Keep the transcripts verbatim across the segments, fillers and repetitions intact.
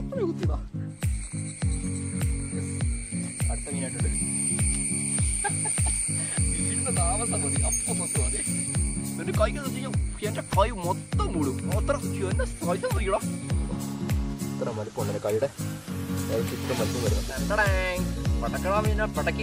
കുത്തിയതാ. അടുത്ത മീനായിട്ടുണ്ട്. വീടിന്റെ താമസം മതി, അപ്പൊ മൊത്തം മതി. എന്റെ കൈക്ക് ചെയ്യും, എന്റെ കൈ മൊത്തം മൂടും. അത്ര എന്നെ സൈസ് നോക്കിയടാ, ഇത്ര മലപ്പുണ്ട് എന്റെ കൈയുടെ ഇത്ര മലപ്പം വരുന്നത്. പടക്കണ മീന പടക്കി.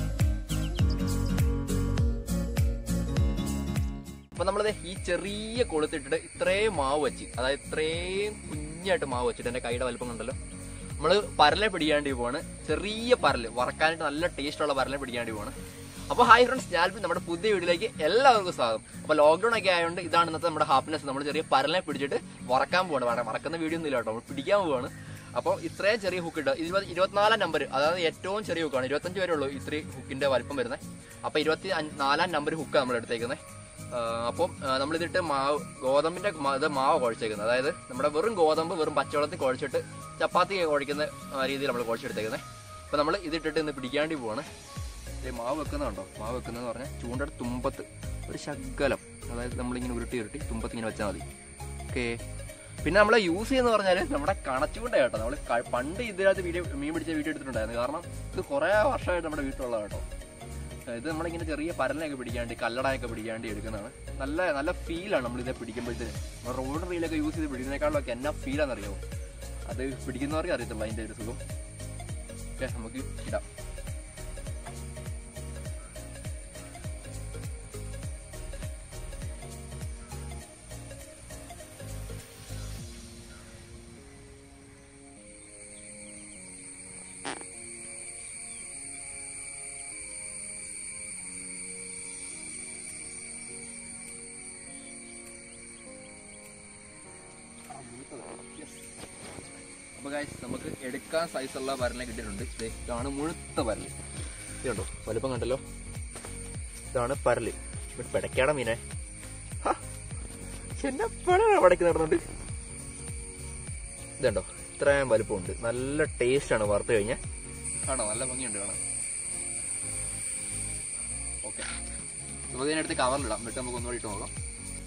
അപ്പൊ നമ്മളിത് ഈ ചെറിയ കൊളുത്തിട്ടിട്ട് ഇത്രയും മാവ് വെച്ച്, അതായത് ഇത്രയും കുഞ്ഞായിട്ട് മാവ് വെച്ചിട്ട് എന്റെ കൈയുടെ വലുപ്പം കണ്ടല്ലോ, നമ്മള് പരലെ പിടിക്കാണ്ടി പോവാണ്. ചെറിയ പരല് വറക്കാനായിട്ട് നല്ല ടേസ്റ്റ് ഉള്ള പരലെ പിടിക്കാണ്ടി പോവാണ്. അപ്പൊ ഹായ് ഫ്രണ്ട്സ്, ഞാനിപ്പോൾ നമ്മുടെ പുതിയ വീഡിയോയിലേക്ക് എല്ലാവർക്കും സ്വാഗതം. അപ്പൊ ലോക്ക്ഡൌൺ ഒക്കെ ആയതുകൊണ്ട് ഇതാണ് ഇന്നത്തെ നമ്മുടെ ഹാപ്പിനെസ്. നമ്മൾ ചെറിയ പരലിനെ പിടിച്ചിട്ട് വറക്കാൻ പോവാണ്. വറക്കുന്ന വീഡിയോ ഒന്നും ഇല്ല കേട്ടോ, നമ്മൾ പിടിക്കാൻ പോവാണ്. അപ്പോൾ ഇത്രയും ചെറിയ ഹുക്ക് ഇട്ട് ഇരുപത് ഇരുപത്തിനാലാം നമ്പർ, അതായത് ഏറ്റവും ചെറിയ ഹുക്കാണ്. ഇരുപത്തഞ്ച് വരെ ഉള്ളൂ ഇത്രയും ഹുക്കിന്റെ വലിപ്പം വരുന്നത്. അപ്പൊ ഇരുപത്തി നാലാം നമ്പർ ഹുക്കാണ് നമ്മൾ എടുത്തേക്കുന്നത്. അപ്പം നമ്മളിതിട്ട് മാവ് ഗോതമ്പിന്റെ ഇത് മാവ് കുഴച്ചേക്കുന്നത്, അതായത് നമ്മുടെ വെറും ഗോതമ്പ് വെറും പച്ചവെള്ളത്തിൽ കുഴച്ചിട്ട് ചപ്പാത്തി കുഴക്കുന്ന രീതിയിൽ നമ്മൾ കുഴച്ചെടുത്തേക്കുന്നത്. അപ്പൊ നമ്മൾ ഇതിട്ടിട്ട് ഇന്ന് പിടിക്കാണ്ടി പോവാണ്. മാവ് വെക്കുന്നുണ്ടോ, മാവ് വെക്കുന്നതെന്ന് പറഞ്ഞാൽ ചൂണ്ടയുടെ തുമ്പത്ത് ഒരു ശകലം, അതായത് നമ്മളിങ്ങനെ ഉരുട്ടി ഉരുട്ടി തുമ്പത്ത് ഇങ്ങനെ വെച്ചാൽ മതി. ഓക്കെ. പിന്നെ നമ്മളെ യൂസ് ചെയ്യുന്ന പറഞ്ഞാൽ നമ്മുടെ കണച്ചുകൊണ്ട കേട്ടോ. നമ്മൾ പണ്ട് ഇതിനകത്ത് വീഡിയോ മീൻ പിടിച്ച വീഡിയോ എടുത്തിട്ടുണ്ടായിരുന്നു. കാരണം ഇത് കുറേ വർഷമായിട്ട് നമ്മുടെ വീട്ടിലുള്ള കേട്ടോ. ഇത് നമ്മളിങ്ങനെ ചെറിയ പരലിനൊക്കെ പിടിക്കാണ്ടി കല്ലടയൊക്കെ പിടിക്കാണ്ടി എടുക്കുന്നതാണ്. നല്ല നല്ല ഫീലാണ് നമ്മളിത് പിടിക്കുമ്പോഴത്തേന്. റോഡ് റീലൊക്കെ യൂസ് ചെയ്ത് പിടിക്കുന്നതിനേക്കാളൊക്കെ എന്നാ ഫീലാണെന്നറിയാമോ? അത് പിടിക്കുന്നവർക്ക് അറിയത്തുള്ളൂ അതിൻ്റെ ഒരു സുഖം. ഓക്കെ, നമുക്ക് ഇടാം. അപ്പോൾ ഗൈസ്, നമുക്ക് എടുക്കാൻ സൈസുള്ള പരലിനെ കിട്ടിയിട്ടുണ്ട്. ഇതാണ് മുഴുത്ത പരല്. ഇത് കണ്ടോ, വലുപ്പം കണ്ടല്ലോ. ഇതാണ് പരല്. ഇവിടെ പിടയ്ക്കാട മീനെ എന്നെ പടയ്ക്ക് നടന്നുണ്ട്. ഇതുണ്ടോ, ഇത്രയും വലുപ്പമുണ്ട്. നല്ല ടേസ്റ്റാണ് വറുത്ത് കഴിഞ്ഞാൽ. കാണോ, നല്ല ഭംഗിയുണ്ട് കാണാൻ. ഓക്കെ, നമുക്ക് ഇതിനടുത്ത് കവറിലിടാം. എന്നിട്ട് നമുക്ക് ഒന്നുകൂടി ഇട്ട് നോക്കാം.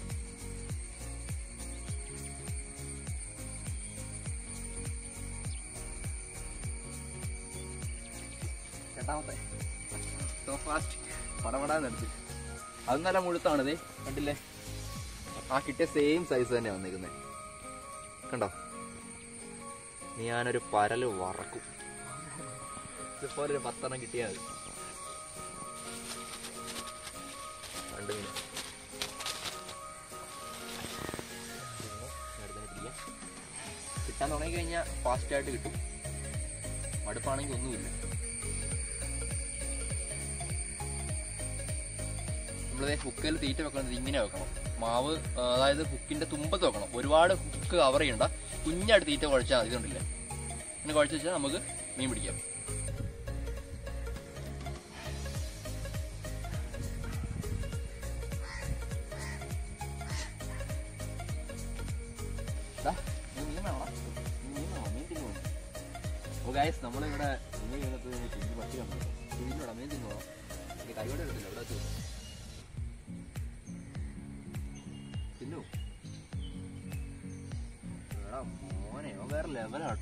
സോ ഫാസ്റ്റ് പടപടാന്ന് എടുത്ത് അത് നല്ല മുഴുത്താണിത്. കണ്ടില്ലേ, ആ കിട്ടിയ സെയിം സൈസ് തന്നെ വന്നിരിക്കുന്നത്. കണ്ടോ, ഞാനൊരു പരല് വറക്കും. ഇതുപോലെ ഒരു പത്തെണ്ണം കിട്ടിയാൽ മതി. രണ്ട് മീൻ കിട്ടാൻ തുടങ്ങി കഴിഞ്ഞാൽ ഫാസ്റ്റായിട്ട് കിട്ടും. മടുപ്പാണെങ്കിൽ ഒന്നുമില്ല. നമ്മളെ ഹുക്കിൽ തീറ്റ വെക്കുന്നത് ഇങ്ങനെ വെക്കണം. മാവ് അതായത് ഹുക്കിന്റെ തുമ്പത്ത് വെക്കണം. ഒരുപാട് ഹുക്ക് കവർ ചെയ്യണ്ട. കുഞ്ഞായിട്ട് തീറ്റ കുഴച്ചാൽ മതി. ഇതുണ്ടല്ലേ, ഇങ്ങനെ കുഴച്ച് വെച്ചാൽ നമുക്ക് മീൻ പിടിക്കാം. ഓ ഗൈസ്, നമ്മളിവിടെ മീൻ ചെയ്യുന്നത് പട്ടി കണ്ടോ, മീനിനോടാ മീൻ തിന്നോളാം. കൈയോടെ കിട്ടില്ല, ഇവിടെ വെച്ചു തിന്നു. എടാ മോനെ, വേറെ ലെവലാട്ടോ.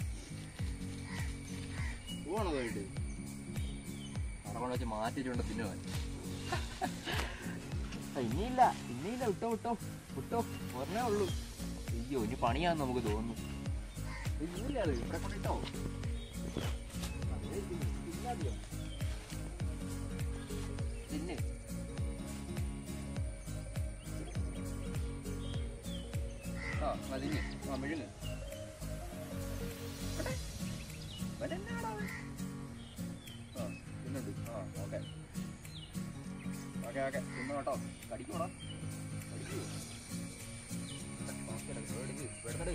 പോകണോ പോയിട്ട് അവിടെ കൊണ്ട് വെച്ച് മാറ്റിട്ടുണ്ട് തിന്നുവാൻ. ഇനിയില്ല ഇനിയില്ല വിട്ടോ വിട്ടോ വിട്ടോ ഒരെണ്ണേ ഉള്ളൂ. അയ്യോ, ഇനി പണിയാന്ന് നമുക്ക് തോന്നുന്നു. ഇല്ല, അത് ഇവിടെ കൊണ്ടിട്ടോ. പിന്നെ ആ അതിന് ആ മെഴുങ്ങ് ആ പിന്നുണ്ട്. ആ ഓക്കെ ഓക്കെ ഓക്കെ തിന്നു കേട്ടോ. കടിക്കൂടാ, കടിക്കൂ. വെടുക്കട്.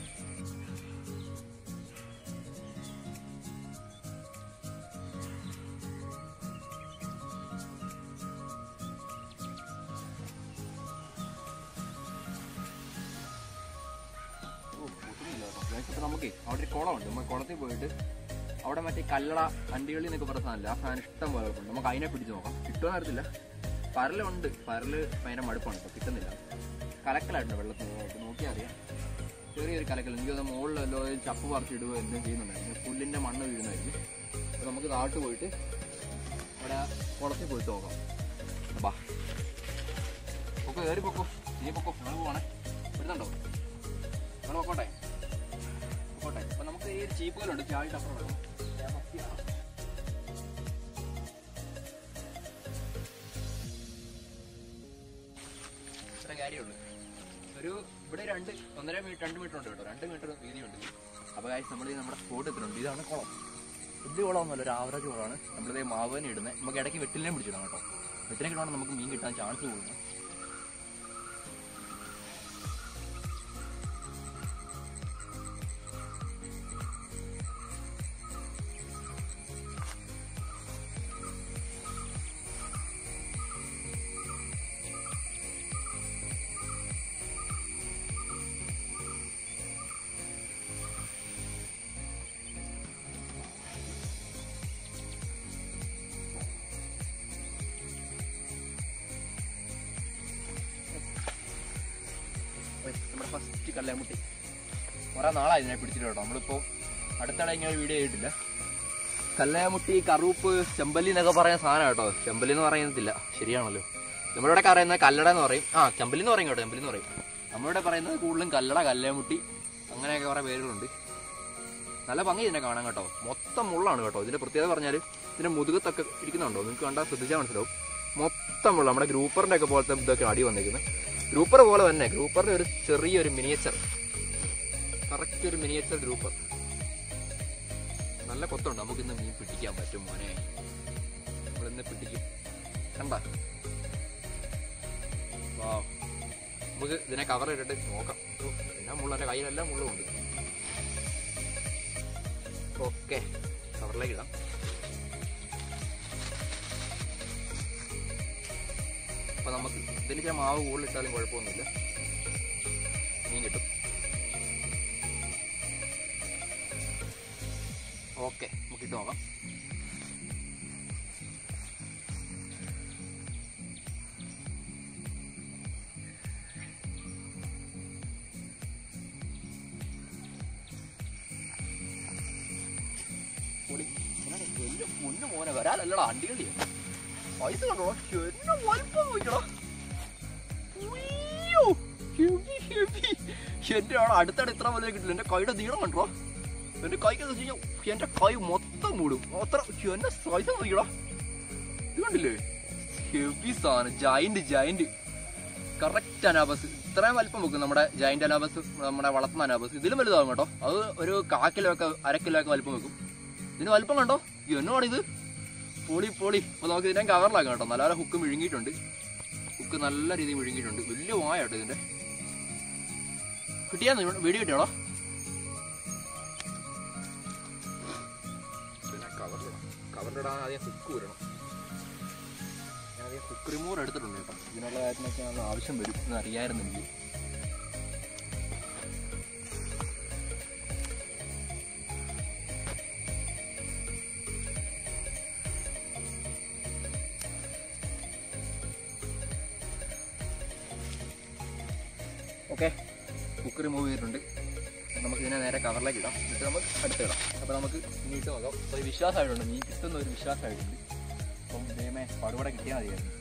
നമുക്ക് അവിടെ ഒരു കുളമുണ്ട്. നമ്മൾ കുളത്തിൽ പോയിട്ട് അവിടെ മറ്റേ കല്ലട അണ്ടികളി എന്നൊക്കെ പറഞ്ഞ സാധനമില്ല, ആ സാധനം ഇഷ്ടം പോലെ ഉണ്ട്. നമുക്ക് അതിനെ പിടിച്ച് നോക്കാം. കിട്ടുമെന്ന് അറിയത്തില്ല. പരലുണ്ട്, പരല് ഭയങ്കര മടുപ്പാണ്, ഇപ്പോൾ കിട്ടുന്നില്ല. കലക്കലായിട്ടുണ്ട് വെള്ളത്തിൽ നോക്കിയാൽ അറിയാം. ചെറിയ ഒരു കലക്കൽ. എനിക്ക് തോന്നുന്നു മുകളിലല്ലോ ചപ്പ് പറിച്ചിടുകയോ എന്തും ചെയ്യുന്നുണ്ടായിരുന്നു. പുല്ലിൻ്റെ മണ്ണ് വീഴുന്നതായിരിക്കും. അപ്പോൾ നമുക്ക് താട്ട് പോയിട്ട് അവിടെ കുളത്തിൽ പോയിട്ട് നോക്കാം. ബാ പൊക്കോ, കയറി പൊക്കോ, ഇനി പൊക്കോ, ഞങ്ങൾ പോവാണേ. വരുന്നുണ്ടോ? ഞങ്ങൾ പൊക്കോട്ടെ പൊക്കോട്ടെ. അപ്പോൾ നമുക്ക് ഈ ഒരു ചീപ്പുകളുണ്ട്, ചാടിയിട്ട് അപ്പുറം വേണം. ഇത്ര കാര്യമുള്ളൂ. ഒരു ഇവിടെ രണ്ട് ഒന്നര മീറ്റർ രണ്ട് മീറ്റർ ഉണ്ട് കേട്ടോ, രണ്ട് മീറ്റർ വീതിയുണ്ട്. അപ്പോൾ കാര്യം നമ്മൾ നമ്മുടെ സ്പോട്ട് എത്തുന്നുണ്ട്. ഇതാണ് കുളം. വലിയ കുളമൊന്നുമല്ല, ഒരു ആവറേജ് കുളമാണ്. നമ്മളിതേ മാവേനെ ഇടുന്നത്. നമുക്ക് ഇടയ്ക്ക് വെട്ടിലിനെ പിടിച്ചിടാം കേട്ടോ. വെട്ടിനെ കിട്ടുവാണെങ്കിൽ നമുക്ക് മീൻ കിട്ടാൻ ചാൻസ് കൂടുന്നു. നമ്മുടെ ഫസ്റ്റ് കല്ലാമുട്ടി കുറേ നാളായി ഇതിനെ പിടിച്ചിട്ട് കേട്ടോ. നമ്മളിപ്പോൾ അടുത്തിടെ ഇങ്ങനെ വീഡിയോ ചെയ്തിട്ടില്ല. കല്ലാമുട്ടി, കറുപ്പ്, ചെമ്പല്ലി എന്നൊക്കെ പറയുന്ന സാധനം കേട്ടോ. ചെമ്പല്ലി എന്ന് പറയുന്നതില്ല, ശരിയാണല്ലോ. നമ്മളിവിടെ പറയുന്നത് കല്ലട എന്ന് പറയും. ആ ചെമ്പല്ലി എന്ന് പറയും കേട്ടോ, ചെമ്പല്ലി എന്ന് പറയും. നമ്മളിവിടെ പറയുന്നത് കൂടുതലും കല്ലട, കല്ലാമുട്ടി, അങ്ങനെയൊക്കെ കുറേ പേരുകളുണ്ട്. നല്ല ഭംഗി ഇതിനെ കാണാൻ കേട്ടോ. മൊത്തം മുള്ളാണ് കേട്ടോ. ഇതിൻ്റെ പ്രത്യേകത പറഞ്ഞാൽ ഇതിൻ്റെ മുതുകത്തൊക്കെ ഇരിക്കുന്നുണ്ടോ, നിങ്ങൾക്ക് കണ്ടാൽ ശ്രദ്ധിച്ചാൽ മനസ്സിലാവും. മൊത്തം മുള്ള നമ്മുടെ ഗ്രൂപ്പറിൻ്റെ ഒക്കെ പോലത്തെ ഇതൊക്കെ അടി വന്നിരിക്കുന്നത്. ഗ്രൂപ്പർ പോലെ തന്നെ, ഗ്രൂപ്പറിൻ്റെ ഒരു ചെറിയൊരു മിനിയേച്ചർ, കറക്റ്റ് ഒരു മിനിയേച്ചർ ഗ്രൂപ്പർ. നല്ല കൊത്തുണ്ട്. നമുക്കിന്ന് മീൻ പിടിക്കാൻ പറ്റും മോനെ, നമ്മളിന്ന് പിടിക്കും. കണ്ട വാ, നമുക്ക് ഇതിനെ കവർ ഇട്ടിട്ട് നോക്കാം. പിന്നെ മുള്ള എൻ്റെ കയ്യിലെല്ലാം മുള്ളുമുണ്ട്. ഓക്കെ, കവറിലേക്ക് ഇടാം. അപ്പം നമുക്ക് ഇതിൽ ഞാൻ മാവ് കൂടുതലിട്ടാലും കുഴപ്പമൊന്നുമില്ല, മീൻ കിട്ടും. ഓക്കെ, നമുക്ക് ഇട്ട് നോക്കാം. പൊന്നു മോനെ വരാനല്ലടാ, അണ്ടികളി പൈസ കണ്ടോ, എന്നെ വലുപ്പം നോക്കടാ. എന്റെ ആളെ അടുത്തടെ ഇത്ര വലുത് കിട്ടില്ല. എന്റെ കൈയുടെ നീളം കണ്ടോ, എന്റെ കൈക്ക് വെച്ച് കഴിഞ്ഞാൽ എന്റെ കൈ മൊത്തം മൂടും. അത്ര എന്നെ സൈസ് നോക്കിയടാ, ഇത് കണ്ടില്ലേ, ഹെവി സാധനം. Giant giant correct anabas. ഇത്രയും വലിപ്പം വെക്കും നമ്മുടെ ജയന്റ് അനാബസ്, നമ്മുടെ വളർത്തുന്ന അനാബസ്. ഇതിലും വലുതാകും കേട്ടോ. അത് ഒരു കാ കിലോ ഒക്കെ അര കിലോ ഒക്കെ വലിപ്പം വെക്കും. ഇതിന് വലിപ്പം കണ്ടോ, എന്നാണിത്, പൊളി പൊളി. അപ്പോൾ നമുക്ക് ഇതിനെ കവറിലാക്കാം കേട്ടോ. നല്ല ഹുക്ക് വിഴുങ്ങിയിട്ടുണ്ട്, ഹുക്ക് നല്ല രീതിയിൽ വിഴുങ്ങിയിട്ടുണ്ട്. വലിയ വായ കേട്ടോ ഇതിൻ്റെ. കിട്ടിയാന്ന് വീഡിയോ കിട്ടിയാണോ? പിന്നെ കവറിലിടാം. കവറിലിടാൻ ആദ്യം ഹുക്ക് വരണം. ഞാൻ ആദ്യം ഹുക്ക് റിമൂവർ എടുത്തിട്ടുണ്ട് കേട്ടോ. ഇതിനുള്ള കാര്യത്തിനൊക്കെ നല്ല ആവശ്യം വരും എന്ന് അറിയാമായിരുന്നു എനിക്ക്. ഓക്കെ, കുക്ക് റിമൂവ് ചെയ്തിട്ടുണ്ട്. നമുക്ക് ഇതിനെ നേരെ കവറിലേക്ക് ഇടാം, എന്നിട്ട് നമുക്ക് അടുത്തിടാം. അപ്പോൾ നമുക്ക് മീൻ നോക്കാം. ഒരു വിശ്വാസമായിട്ടുണ്ട്, മീൻ കിട്ടുന്ന ഒരു വിശ്വാസമായിട്ടുണ്ട്. അപ്പം ദൈവമേ പടുപടെ കിട്ടിയാൽ മതിയായിരുന്നു.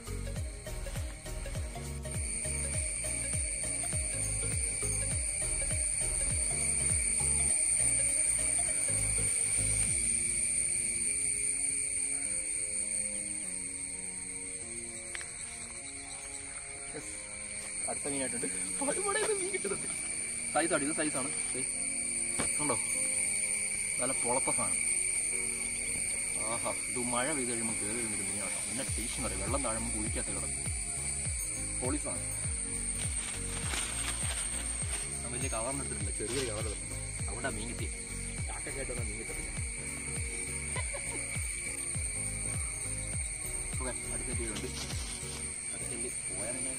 അടുത്ത മീനായിട്ടുണ്ട്. പടുപടെ മീൻ കിട്ടുന്നുണ്ട്. സൈസാണ്, ഇത് സൈസാണ് ഉണ്ടോ, നല്ല പൊളപ്പ സാധനം. ആഹാ, ഇത് മഴ പെയ്ത് കഴിയുമ്പോൾ കയറി വരുന്നൊരു മീനാണ്. പിന്നെ ടേസ്റ്റ് പറയും, വെള്ളം താഴുമ്പോൾ കുഴിക്കാത്ത കിടക്കും. പൊളിസാണ്. ഞാൻ വലിയ കവറിനെടുത്തിട്ടില്ല, ചെറിയൊരു കവർ തരുന്നുണ്ട്. അവിടെ മീൻ കിട്ടി. ചാക്കൊക്കെ ആയിട്ടൊന്നും മീൻ കിട്ടത്തില്ല. ഓക്കെ, അടുത്ത തീരുണ്ട്. അടുത്തല്ലേ പോയാൽ തന്നെ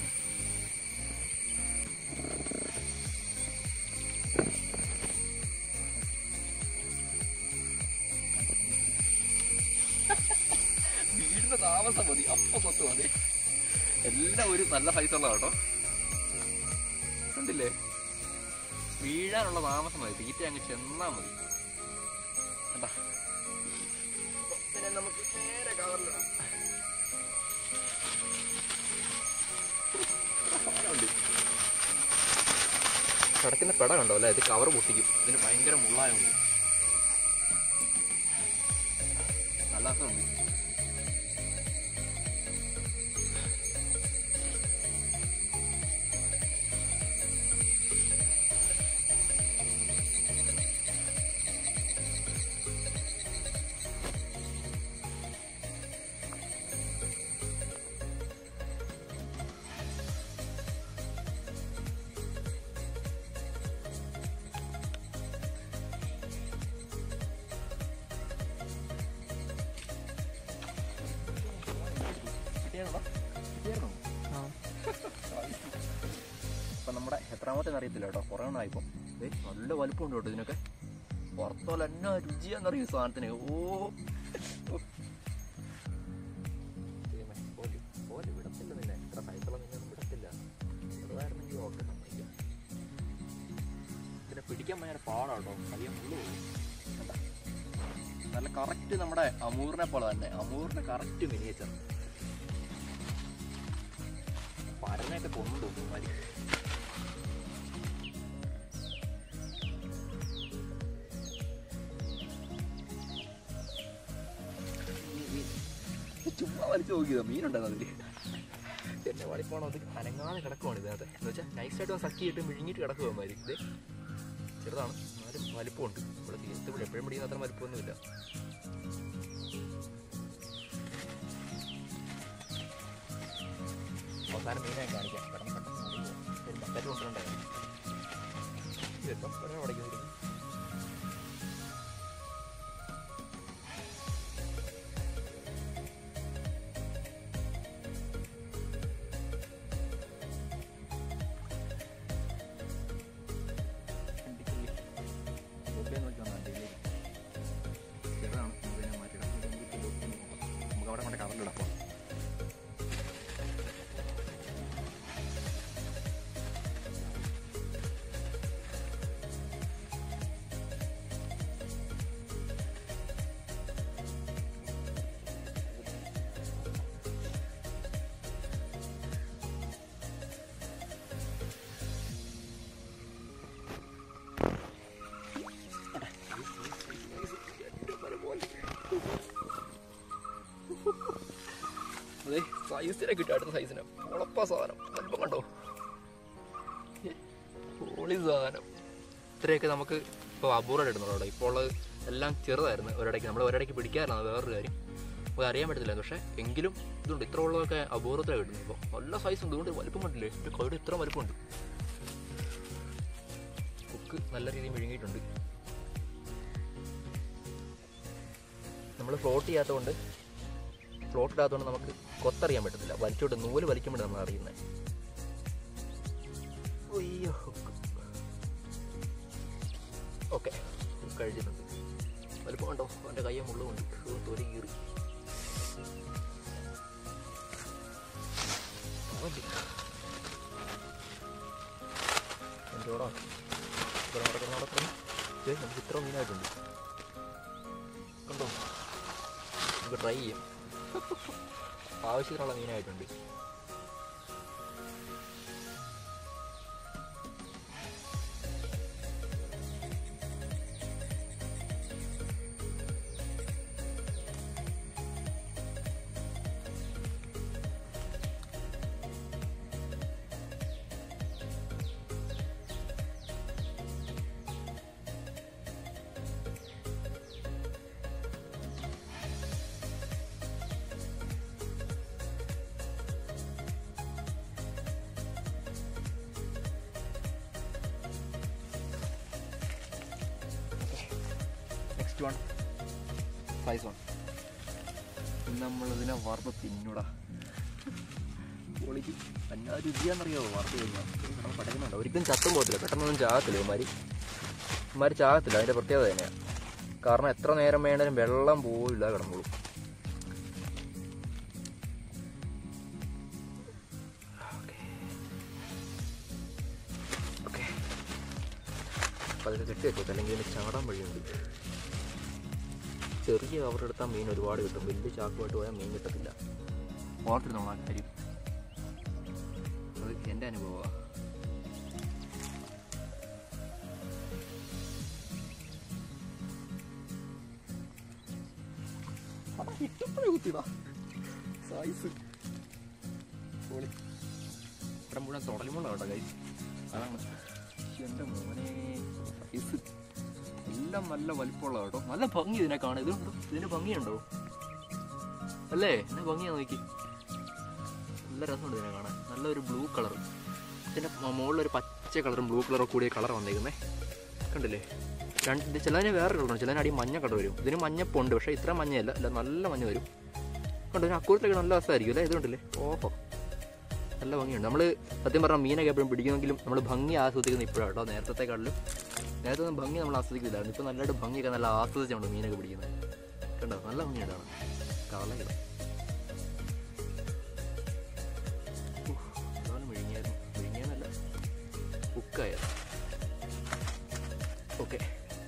വീടിന്റെ താമസം മതി, അപ്പൊ കൊത്തു മതി. എല്ലാം ഒരു നല്ല സൈസുള്ള കേട്ടോ, കണ്ടില്ലേ. വീഴാനുള്ള താമസം മതി, തീറ്റ അങ്ങ് ചെന്നാൽ മതി. കണ്ടാ, പിന്നെ നമുക്ക് നേരെ കവറിലിടാം. കിടക്കുന്ന പെട കണ്ടോ അല്ലേ, ഇത് കവർ പൊട്ടിക്കും, ഇതിന് ഭയങ്കര മുള്ളായുണ്ട്. നല്ല രസമുണ്ട്. അപ്പൊ നമ്മുടെ എത്രാമത്തെ അറിയത്തില്ല കേട്ടോ, കുറേ എണ്ണമായിപ്പോ. നല്ല വലുപ്പമുണ്ട് കേട്ടോ ഇതിനൊക്കെ. പുറത്തോല എന്നാ രുചിയാന്നറിയും സാധനത്തിന്. ഓ പോലെ വിടത്തില്ല, നിന്നെ എത്ര സൈക്കിള നിന്നൊന്നും വിടത്തില്ല. ചെറുതായിരുന്നെങ്കിൽ ഓക്കെ സമ്മതിക്കാം. ഇതിനെ പിടിക്കാൻ ഭയങ്കര പാടാട്ടോ, കയ്യ മുള്ളു പോകും. നല്ല കറക്റ്റ് നമ്മുടെ അമൂറിനെ പോലെ തന്നെ, അമൂറിന്റെ കറക്റ്റ് മിനിയേച്ചർ. പരനെയൊക്കെ കൊണ്ടു തോന്നും മതി. ചുമ്മാ വലിച്ചു നോക്കിയതോ, മീനുണ്ടെന്ന് അതില്. എന്നെ വലിപ്പാണോ, അത് അനങ്ങാതെ കിടക്കുവാണ് ഇതിനകത്ത്. എന്ന് വെച്ചാൽ നൈസായിട്ട് സക്കിയിട്ട് മിഴുങ്ങിയിട്ട് കിടക്കുക മാതിരി. ഇത് ചെറുതാണ്, എന്നാലും വലിപ്പമുണ്ട്. ഇവിടെ തീർത്ത് ഇവിടെ എപ്പോഴും പിടിക്കുന്ന അത്ര വലിപ്പമൊന്നുമില്ല. അവസാനം മീനായി കാണിക്കാം. കിടന്ന് പെട്ടെന്ന് ബക്കറ്റ് കൊണ്ടുവരണ്ടായിരുന്നു. ഇപ്പം ഇവിടെ ഉടയ്ക്കുന്നു. ചെറുതാണ്, നമുക്കതിനെ മാറ്റിയിടാം. നമുക്ക് അവിടെ കൊണ്ട് കവറിലിടാം. അതെ, സൈസിനെ കിട്ടും. അടുത്ത സൈസിനെ ഉളപ്പ സാധനം. വലിപ്പം കണ്ടോ, പൊളി സാധനം. ഇത്രയൊക്കെ നമുക്ക് ഇപ്പോൾ അപൂർവമായിട്ട് ഇടുന്നുള്ളൂ അവിടെ. ഇപ്പോൾ ഉള്ളത് എല്ലാം ചെറുതായിരുന്നു ഒരിടയ്ക്ക്. നമ്മൾ ഒരിടയ്ക്ക് പിടിക്കാറുണ്ട്, വേറൊരു കാര്യം നമുക്ക് അറിയാൻ പറ്റത്തില്ല. പക്ഷേ എങ്കിലും ഇതുണ്ട്, ഇത്ര ഉള്ളതൊക്കെ അപൂർവത്തിലാണ് കിട്ടുന്നത്. ഇപ്പോൾ നല്ല സൈസ് ഉണ്ട്. ഇതുകൊണ്ട് വലിപ്പം കണ്ടില്ലേ, എൻ്റെ കൈയുടെ ഇത്ര വലിപ്പമുണ്ട്. കുക്ക് നല്ല രീതിയിൽ വിഴുങ്ങിയിട്ടുണ്ട്. നമ്മൾ ഫ്ലോട്ട് ചെയ്യാത്തതുകൊണ്ട് ഫ്ലോട്ട് ഇടാത്തതുകൊണ്ട് നമുക്ക് കൊത്തറിയാൻ പറ്റത്തില്ല. വലിച്ചോട്ട് നൂല് വലിക്കുമ്പോഴേ നമ്മൾ അറിയുന്നത്. അയ്യോ, ഓക്കെ കഴിച്ചിട്ടുണ്ട്. വലിപ്പം കണ്ടോ, അവൻ്റെ കയ്യെ മുള്ളുകൊണ്ട് തൊലി കീറി. എന്തോടാ നടക്കണം നടക്കണം. നമുക്ക് ഇത്ര മീനായിട്ടുണ്ട് കണ്ടോ. നമുക്ക് ട്രൈ ചെയ്യാം. ആവശ്യത്തിനുള്ള മീനായിട്ടുണ്ട്. One size one. നമ്മളിതിനെ വറുത്ത് തിന്നൂടാ. പൊളിക്ക് എന്നാ രുചിയാണെന്നറിയാമോ വറുത്ത് കഴിഞ്ഞാൽ. നമ്മൾ പടക്കുന്നുണ്ട്, ഒരിക്കലും ചത്തും പോകത്തില്ല, പെട്ടെന്നൊന്നും ചാകത്തില്ല. ഇവന്മാർ ഇവന്മാർ ചാകത്തില്ല. അതിൻ്റെ പ്രത്യേകത തന്നെയാണ്. കാരണം എത്ര നേരം വേണേലും വെള്ളം പോയില്ല കിടന്നോളൂ. ഓക്കെ അതൊക്കെ കെട്ടി വെച്ചേക്കാം, അല്ലെങ്കിൽ ഇതിന് ചാടാൻ വഴിയുണ്ട്. ചെറിയ കവറെടുത്താൽ മീൻ ഒരുപാട് കിട്ടും, വലിയ ചാക്കുമായിട്ട് പോയാൽ മീൻ കിട്ടത്തില്ല. ഓർത്തിരുന്നോ ആ കാര്യം, അത് എൻ്റെ അനുഭവമാണ്. കുത്തിടാ സൈസ് ഇവിടെ മുഴുവൻ തുടലിമുള്ള കേട്ടോ കൈ, അതാണ് എൻ്റെ മോനെ സൈസ് എല്ലാം നല്ല വലിപ്പമുള്ള കേട്ടോ, നല്ല ഭംഗി ഇതിനെ കാണാം. ഇതുണ്ടോ, ഇതിന് ഭംഗിയുണ്ടോ അല്ലേ? ഇതിന് ഭംഗിയാ നോക്കി, നല്ല രസമുണ്ട് ഇതിനെ കാണാൻ. നല്ലൊരു ബ്ലൂ കളർ, ഇതിൻ്റെ മുകളിലൊരു പച്ച കളറും ബ്ലൂ കളറും കൂടിയ കളർ വന്നേക്കുന്നേ, കണ്ടില്ലേ? രണ്ട് ചിലതിന് വേറെ കളറുണ്ട്, ചിലതിന് അടി മഞ്ഞ കളർ വരും. ഇതിന് മഞ്ഞപ്പുണ്ട്, പക്ഷേ ഇത്ര മഞ്ഞയല്ല, അല്ല നല്ല മഞ്ഞ വരും. കണ്ടോ, ഇതിന് അക്കൂരത്തിലൊക്കെ നല്ല രസമായിരിക്കും അല്ലേ? ഇതുണ്ടല്ലേ, ഓഹോ നല്ല ഭംഗിയുണ്ട്. നമ്മൾ സത്യം പറഞ്ഞാൽ മീനൊക്കെ എപ്പോഴും പിടിക്കുമെങ്കിലും നമ്മൾ ഭംഗി ആസ്വദിക്കുന്നത് ഇപ്പോഴാണ് കേട്ടോ. നേരത്തെക്കാട്ടിലും നേരത്തെ ഒന്നും ഭംഗി നമ്മൾ ആസ്വദിക്കുന്നില്ലായിരുന്നു, ഇപ്പോൾ നല്ലതായിട്ട് ഭംഗിയൊക്കെ നല്ല ആസ്വദിച്ചാണ് മീനൊക്കെ പിടിക്കുന്നത്. കണ്ടോ, നല്ല ഭംഗിയുണ്ടാണ് കളകള. വിഴിഞ്ഞായിരുന്നു, വിഴിഞ്ഞാന്നല്ല കുക്കായത്. ഓക്കെ,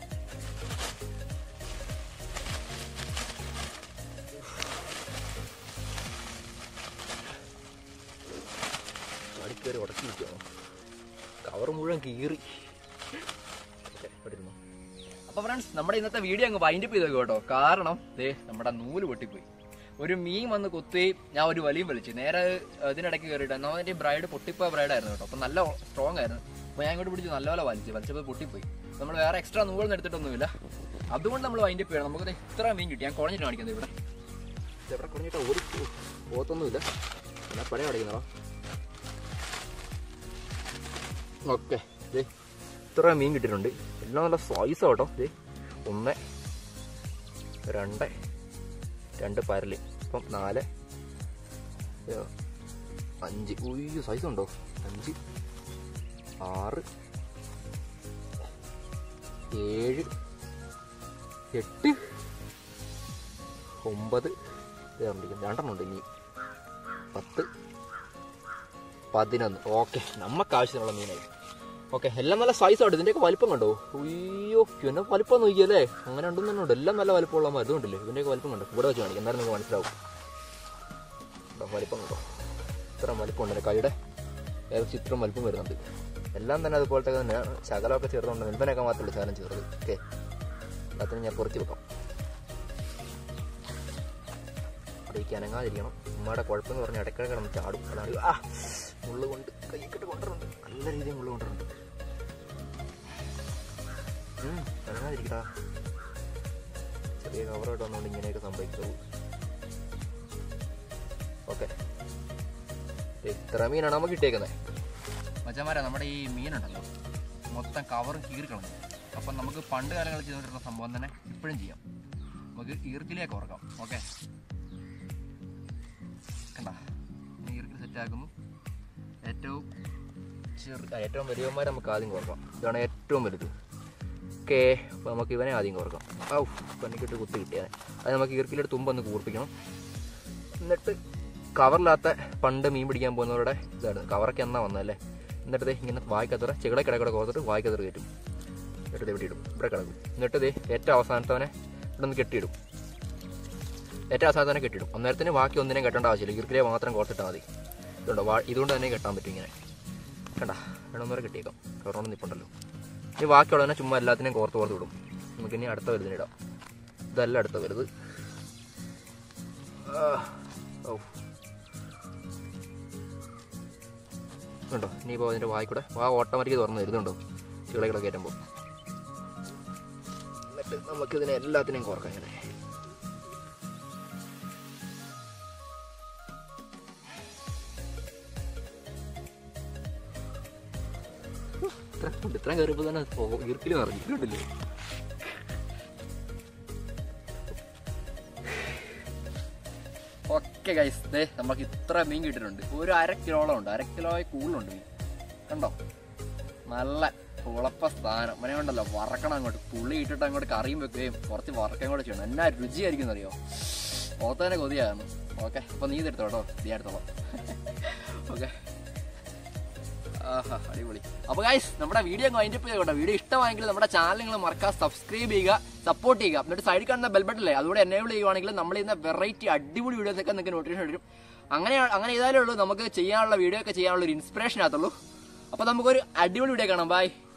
ചാടിക്കയറി ഉടക്കി നിൽക്കുകയാണോ? കവർ മുഴുവൻ കീറി. അപ്പോൾ ഫ്രണ്ട്സ്, നമ്മുടെ ഇന്നത്തെ വീഡിയോ അങ്ങ് വൈൻഡപ്പ് ചെയ്തേക്കും കേട്ടോ. കാരണം ദേ നമ്മുടെ നൂല് പൊട്ടിപ്പോയി. ഒരു മീൻ വന്ന് കുത്തുകയും ഞാൻ ഒരു വലിയും വലിച്ചു നേരെ ഇതിനിടയ്ക്ക് കയറിയിട്ട് എന്നാൽ അതിൻ്റെ ബ്രൈഡ് പൊട്ടിപ്പോയ ബ്രൈഡായിരുന്നു കേട്ടോ. അപ്പം നല്ല സ്ട്രോങ് ആയിരുന്നു. അപ്പോൾ ഞാൻ ഇങ്ങോട്ട് പിടിച്ച് നല്ലപോലെ വലിച്ചു വലിച്ചപ്പോൾ പൊട്ടിപ്പോയി. നമ്മൾ വേറെ എക്സ്ട്രാ നൂലൊന്നും എടുത്തിട്ടൊന്നുമില്ല, അതുകൊണ്ട് നമ്മൾ വൈൻഡപ്പ് ചെയ്യണം. നമുക്ക് ഇത്ര മീൻ കിട്ടി. ഞാൻ കുഴഞ്ഞിട്ട് കാണിക്കുന്നത് ഇവിടെ ഇവിടെ കുഴഞ്ഞിട്ട് ഓടി പോത്തൊന്നുമില്ല, എന്നാൽ പഴയ അടയ്ക്കുന്നോ. ഓക്കെ, ദേ ഇത്ര മീൻ കിട്ടിയിട്ടുണ്ട്. എല്ലാം നല്ല സൈസ് കേട്ടോ. ദേ ഒന്ന് രണ്ട് രണ്ട് പരല്, ഇപ്പം നാല് അഞ്ച്, ഉയ്യോ സൈസ് ഉണ്ടോ? അഞ്ച് ആറ് ഏഴ് എട്ട് ഒമ്പത്, രണ്ടെണ്ണം ഉണ്ട്, ഇനി പത്ത് പതിനൊന്ന്. ഓക്കെ, നമുക്ക് ആവശ്യത്തിനുള്ള മീനായി. ഓക്കെ, എല്ലാം നല്ല സൈസാണ്. ഇതിൻ്റെയൊക്കെ വലിപ്പം കണ്ടോ? ഉയ്യോ, പിന്നെ വലിപ്പം നോക്കിയല്ലേ, അങ്ങനെ ഉണ്ടെന്ന് തന്നെ ഉണ്ട്. എല്ലാം നല്ല വലിപ്പമുള്ള മരുന്നുണ്ടല്ലേ, ഇതിൻ്റെയൊക്കെ വലിപ്പം കണ്ടോ? ഇവിടെ വെച്ച് കാണിക്കും, എന്നാലും നിങ്ങൾക്ക് മനസ്സിലാവും. വലിപ്പം കണ്ടോ? ഇത്ര വലിപ്പം ഉണ്ട് എൻ്റെ കൈയുടെ ഏകദേശം ഇത്രയും വലിപ്പം വരുന്നുണ്ട്. എല്ലാം തന്നെ അതുപോലത്തെ തന്നെ, ശകലമൊക്കെ ചേർന്നുണ്ട്. നെൽപ്പനൊക്കെ മാത്രമല്ല ശകലം ചേർത്ത്. ഓക്കെ, എല്ലാത്തിനും ഞാൻ കുറച്ച് വെക്കാം. അവിടേക്ക് അനങ്ങാതിരിക്കണം. ഉമ്മയുടെ കുഴപ്പമെന്ന് പറഞ്ഞാൽ ഇടയ്ക്കിടയ്ക്ക് കിടന്ന് ചാടും. അതാണ് ആ മുള്ളു കൊണ്ട് കൈക്കിട്ട് കൊണ്ടുവരുന്നുണ്ട്, നല്ല രീതിയിൽ മുള്ളു കൊണ്ടുവരുന്നുണ്ട്. അനങ്ങാതിരിക്കട്ടാ, ചെറിയ കവറായിട്ട് വന്നുകൊണ്ട് ഇങ്ങനെയൊക്കെ സംഭവിക്കുള്ളൂ. ഓക്കെ, ഇത്ര മീനാണ് നമുക്ക് ഇട്ടേക്കുന്നത്. മച്ചന്മാരെ, നമ്മുടെ ഈ മീനുണ്ടല്ലോ മൊത്തം കവറും കീറിക്കളഞ്ഞു. അപ്പം നമുക്ക് പണ്ട് കാലങ്ങളിൽ ചെയ്തുകൊണ്ടിരുന്ന സംഭവം തന്നെ ഇപ്പോഴും ചെയ്യാം. നമുക്ക് ഈർക്കിലേക്ക് ഓർക്കാം. ഓക്കെ, കണ്ട ഈർക്കിൽ സെറ്റാക്കുന്നു. ഏറ്റവും ചെറു ഏറ്റവും വലിയവന്മാരെ നമുക്ക് ആദ്യം കോർക്കാം. ഇതാണ് ഏറ്റവും വലുത്. ഓക്കെ, അപ്പോൾ നമുക്ക് ഇവനെ ആദ്യം കോർക്കാം. ഔ, പന്നിക്കിട്ട് കുത്തി കിട്ടിയാൽ അത് നമുക്ക് ഈർക്കിലെടുത്ത് തുമ്പൊന്ന് കൂർപ്പിക്കണം. എന്നിട്ട് കവറില്ലാത്ത പണ്ട് മീൻ പിടിക്കാൻ പോകുന്നവരുടെ ഇതാണ്. കവറൊക്കെ എന്നാ വന്നതല്ലേ. എന്നിട്ട് ഇങ്ങനെ വായിക്കത്തറ ചെകിടക്കിട കൂടെ കോർത്തിട്ട് വായിക്കത്തറ കയറ്റും. എന്നിട്ട് ഇവിടെ ഇടും, ഇവിടെ കിടക്കും. എന്നിട്ട് ഇത് ഏറ്റവും അവസാനത്തവനെ ഇവിടെ നിന്ന് കെട്ടിയിടും. ഏറ്റവും അവസാനത്തവനെ കെട്ടിയിടും. അന്നേരത്തിന് ബാക്കി ഒന്നിനെയും കെട്ടേണ്ട ആവശ്യമില്ല, ഈർക്കിലെ മാത്രം കോർത്തിട്ടാൽ മതി. ഇതുണ്ടോ, വാ ഇതുകൊണ്ട് തന്നെ കെട്ടാൻ പറ്റും. ഇങ്ങനെ കണ്ട വേണമെന്നവരെ കെട്ടിയേക്കാം, കവറോണ്ട് നിൽപ്പുണ്ടല്ലോ. ഇനി ബാക്കിയുള്ളതിനെ ചുമ്മാ എല്ലാത്തിനെയും കോർത്ത് കോർത്ത് വിടും. നമുക്കിനി അടുത്ത വലുതിനിടാം. ഇതല്ല അടുത്ത വലുത്. ഓ ഉണ്ടോ, ഇനിയിപ്പോൾ അതിൻ്റെ വായിക്കൂടെ വാ ഓട്ടോമാറ്റിക് തുറന്ന് വരുന്നുണ്ടോ ചിളകളൊക്കെ കയറ്റുമ്പോൾ. എന്നിട്ട് നമുക്കിതിനെ എല്ലാത്തിനെയും കോർക്കാം. ഇങ്ങനെ ഇത്രയും കയറിയപ്പോൾ തന്നെ ഈർക്കിൽ നിറഞ്ഞിട്ടുണ്ടല്ലേ. ഓക്കെ ഗൈസ്, ദേ നമുക്ക് ഇത്ര മീൻ കിട്ടിയിട്ടുണ്ട്. ഒരു അര കിലോളം ഉണ്ട്, അര കിലോയിൽ കൂടുതലുണ്ട് മീൻ. കണ്ടോ, നല്ല കുളപ്പ സ്ഥാനം. മനെ കൊണ്ടല്ലോ വറക്കണം, അങ്ങോട്ട് പുളി ഇട്ടിട്ട് അങ്ങോട്ട് കറിയും വെക്കുകയും കുറച്ച് വറക്കുകയും കൂടെ ചെയ്യണം. എന്നാ രുചിയായിരിക്കും എന്നറിയോ, ഓത്തന്നെ കൊതിയായിരുന്നു. ഓക്കെ, അപ്പോൾ നീ ഇതെടുത്തോ കേട്ടോ, നീ എടുത്തോളാം. ഓക്കെ, അടിപൊളി. അപ്പൊ ഗൈസ് നമ്മുടെ വീഡിയോ വൈൻഡപ്പ് ചെയ്തോട്ടെ. വീഡിയോ ഇഷ്ടമായെങ്കിൽ നമ്മുടെ ചാനൽ നിങ്ങൾ മറക്കാതെ സബ്സ്ക്രൈബ് ചെയ്യുക, സപ്പോർട്ട് ചെയ്യുക. എന്നിട്ട് സൈഡിൽ കാണുന്ന ബെൽ ബട്ടൺ അല്ലേ അതുകൂടെ എനേബിൾ ചെയ്യുവാണെങ്കിൽ നമ്മൾ ഇന്ന് വെറൈറ്റി അടിപൊളി വീഡിയോസ് ഒക്കെ നിങ്ങൾക്ക് നോട്ടിഫിക്കേഷൻ വരും. അങ്ങനെ അങ്ങനെ ചെയ്താലേ ഉള്ളൂ നമുക്ക് ചെയ്യാനുള്ള വീഡിയോ ഒക്കെ ചെയ്യാനുള്ള ഒരു ഇൻസ്പിറേഷൻ ആകത്തുള്ളൂ. അപ്പൊ നമുക്കൊരു അടിപൊളി വീഡിയോ കാണാം. ബൈ.